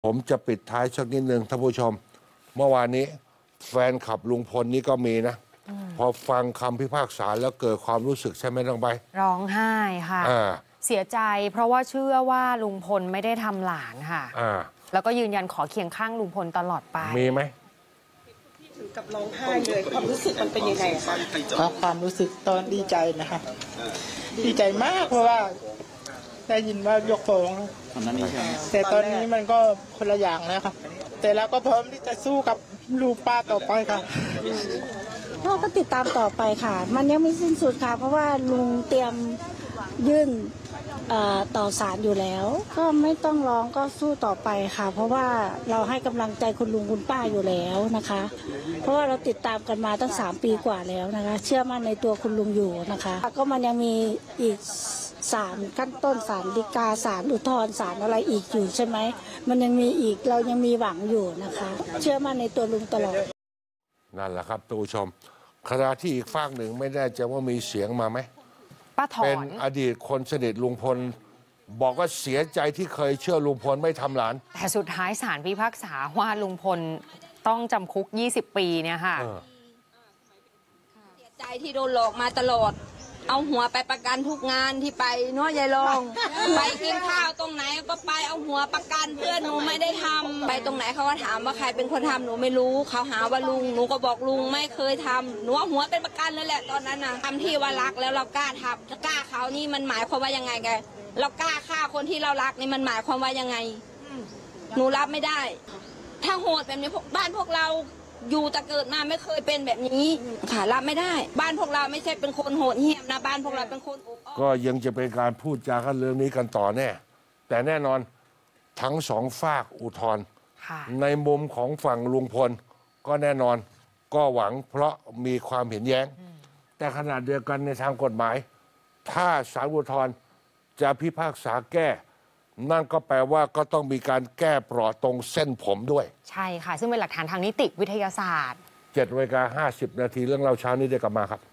ผมจะปิดท้ายสักนิดนึงท่านผู้ชมเมื่อวานนี้แฟนคลับลุงพลนี่ก็มีนะพอฟังคำพิพากษาแล้วเกิดความรู้สึกใช่ไหมน้องใบร้องไห้ค่ะเสียใจเพราะว่าเชื่อว่าลุงพลไม่ได้ทำหลานค่ะแล้วก็ยืนยันขอเคียงข้างลุงพลตลอดไปมีไหมถึงกับร้องไห้เลยความรู้สึกมันเป็นยังไงคะความรู้สึกตอนดีใจนะคะดีใจมากเพราะว่าได้ยินว่ายกฟ้องแต่ตอนนี้มันก็คนละอย่างแล้วค่ะแต่แล้วก็พร้อมที่จะสู้กับลูกป้าต่อไปค่ะพ่อก็ติดตามต่อไปค่ะมันยังไม่สิ้นสุดค่ะเพราะว่าลุงเตรียมยื่นต่อศาลอยู่แล้วก็ไม่ต้องร้องก็สู้ต่อไปค่ะเพราะว่าเราให้กำลังใจคุณลุงคุณป้าอยู่แล้วนะคะเพราะว่าเราติดตามกันมาตั้ง3 ปีกว่าแล้วนะคะเชื่อมั่นในตัวคุณลุงอยู่นะคะก็มันยังมีอีกศาลขั้นต้นศาลฎีกาศาลอุทธรณ์ศาลอะไรอีกอยู่ใช่ไหมมันยังมีอีกเรายังมีหวังอยู่นะคะเชื่อมั่นในตัวลุงตลอดนั่นแหละครับท่านผู้ชมขณะที่อีกฝั่งหนึ่งไม่แน่ใจว่ามีเสียงมาไหมป้าถอนเป็นอดีตคนสนิทลุงพลบอกว่าเสียใจที่เคยเชื่อลุงพลไม่ทำหลานแต่สุดท้ายศาลพิพากษาว่าลุงพลต้องจำคุก20 ปีเนี่ยค่ะเสียใจที่โดนหลอกมาตลอดเอาหัวไปประกันทุกงานที่ไปเนาะยายรองไปกินข้าวตรงไหนก็ไปเอาหัวประกันเพื่อนหนูไม่ได้ทำไปตรงไหนเขาก็ถามว่าใครเป็นคนทำหนูไม่รู้เขาหาว่าลุงหนูก็บอกลุงไม่เคยทำหนูเอาหัวเป็นประกันเลยแหละตอนนั้นนะทำที่ว่ารักแล้วเรากล้าทำกล้าเขานี่มันหมายความว่ายังไงแกเรากล้าฆ่าคนที่เรารักนี่มันหมายความว่ายังไงหนูรับไม่ได้ถ้าโหดแบบนี้บ้านพวกเราอยู่แต่เกิดมาไม่เคยเป็นแบบนี้ค่ะรับไม่ได้บ้านพวกเราไม่ใช่เป็นคนโหดเหี้ยมนะบ้านพวกเราเป็นคนก็ยังจะเป็นการพูดจากันเรื่องนี้กันต่อแน่แต่แน่นอนทั้งสองฝากอุทธรณ์ในมุมของฝั่งลุงพลก็แน่นอนก็หวังเพราะมีความเห็นแย้งแต่ขณะเดียวกันในทางกฎหมายถ้าศาลอุทธรณ์จะพิพากษาแก้นั่นก็แปลว่าก็ต้องมีการแก้เปราะตรงเส้นผมด้วยใช่ค่ะซึ่งเป็นหลักฐานทางนิติวิทยาศาสตร์ 7:50 น.เรื่องเล่าเช้านี้ได้กลับมาครับ